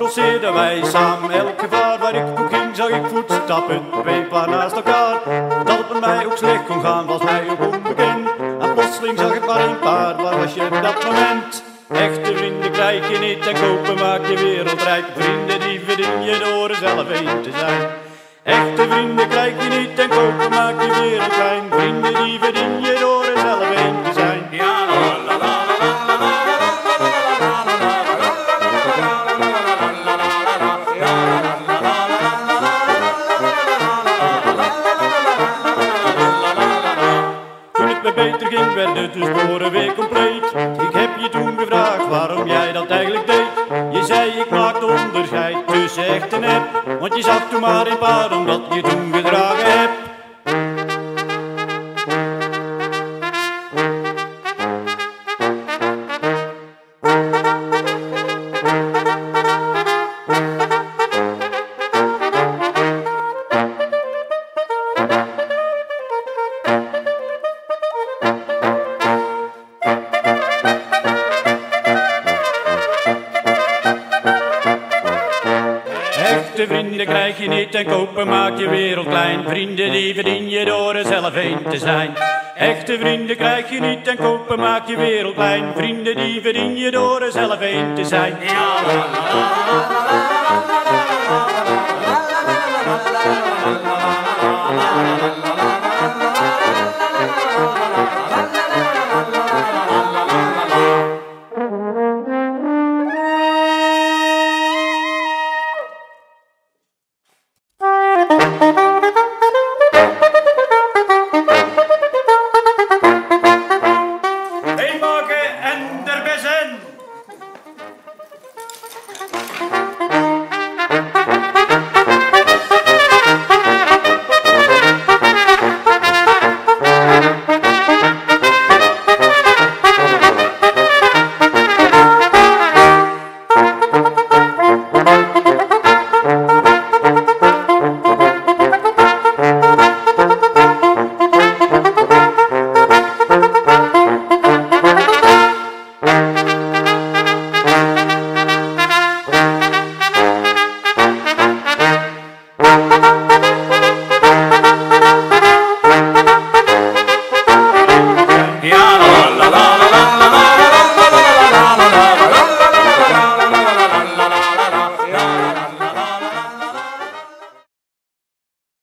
passeerden wij samen. Elk gevaar waar ik toe ging, zag ik voetstappen, twee paar naast elkaar. Dat het met mij ook slecht kon gaan, was mij ook onbekend. En plotseling zag ik maar een paar, waar was je op dat moment? Echte vrienden krijg je niet en kopen maak je wereldrijk. Vrienden die verdien je door er zelf een te zijn. Echte vrienden krijg je niet en kopen maak je wereld klein. Vrienden die verdien je door er zelf een te zijn. Ja, la la la la la Toen het me beter ging, werden de sporen weer compleet. Ik heb je toen gevraagd waarom jij dat eigenlijk deed. Je zei ik maakte onderscheid tussen echt en nep. Want je zat toen maar in paar omdat je toen gedragen hebt. Echte vrienden krijg je niet en kopen maak je wereld klein. Vrienden die verdien je door er zelf een te zijn. Echte vrienden krijg je niet en kopen maak je wereld klein. Vrienden die verdien je door er zelf een te zijn. Ja, la, la, la, la, la.